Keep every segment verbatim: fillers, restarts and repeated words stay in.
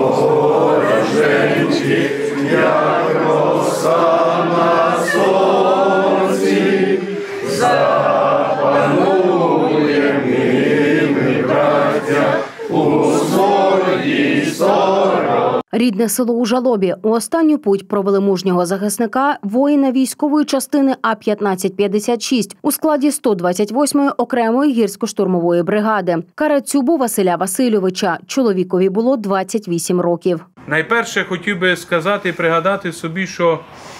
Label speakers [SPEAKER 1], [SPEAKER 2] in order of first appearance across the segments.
[SPEAKER 1] Дороженькі, як роса на сонці, запанує ми, браття, у своїй стороні.
[SPEAKER 2] Рідне село Ужалобі. У останню путь провели мужнього захисника, воїна військової частини А п'ятнадцять п'ятдесят шість у складі сто двадцять восьмої окремої гірсько-штурмової бригади. Карацюбу Василя Васильовича. Чоловікові було двадцять вісім років.
[SPEAKER 3] Найперше хотів би сказати і пригадати собі, що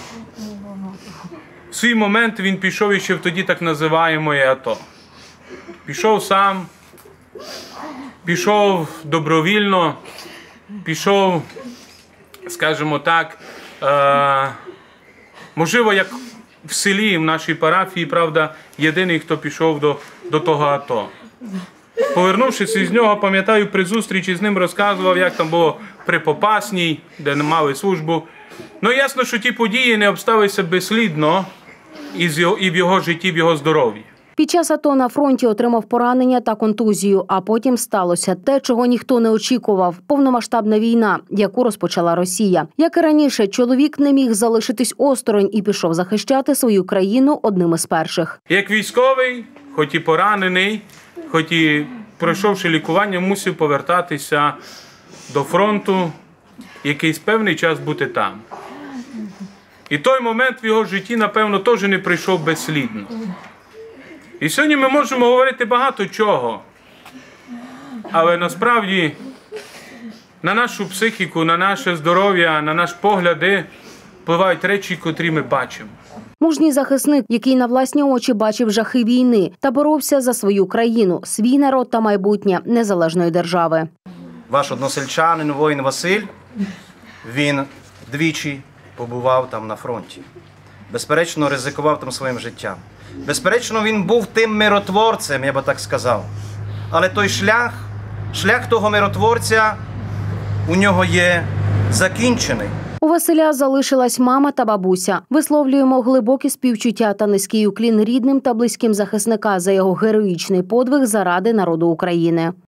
[SPEAKER 3] в свій момент він пішов іще в тоді так називаємої АТО. Пішов сам, пішов добровільно, пішов, скажімо так, е, можливо, як в селі, в нашій парафії, правда, єдиний, хто пішов до, до того АТО. Повернувшись із нього, пам'ятаю, при зустрічі з ним розказував, як там було при Попасній, де не мали службу. Ну, ясно, що ті події не обставилися безслідно і в його житті, в його здоров'ї.
[SPEAKER 2] Під час АТО на фронті отримав поранення та контузію, а потім сталося те, чого ніхто не очікував – повномасштабна війна, яку розпочала Росія. Як і раніше, чоловік не міг залишитись осторонь і пішов захищати свою країну одним із перших.
[SPEAKER 3] Як військовий, хоч і поранений, хоч і пройшовши лікування, мусив повертатися до фронту, якийсь певний час бути там. І той момент в його житті, напевно, теж не прийшов безслідно. І сьогодні ми можемо говорити багато чого, але насправді на нашу психіку, на наше здоров'я, на наші погляди впливають речі, котрі ми бачимо.
[SPEAKER 2] Мужній захисник, який на власні очі бачив жахи війни та боровся за свою країну, свій народ та майбутнє незалежної держави.
[SPEAKER 4] Ваш односельчанин, воїн Василь, він двічі побував там на фронті. Безперечно, ризикував там своїм життям. Безперечно, він був тим миротворцем, я би так сказав. Але той шлях, шлях того миротворця у нього є закінчений.
[SPEAKER 2] У Василя залишилась мама та бабуся. Висловлюємо глибокі співчуття та низький уклін рідним та близьким захисника за його героїчний подвиг заради народу України.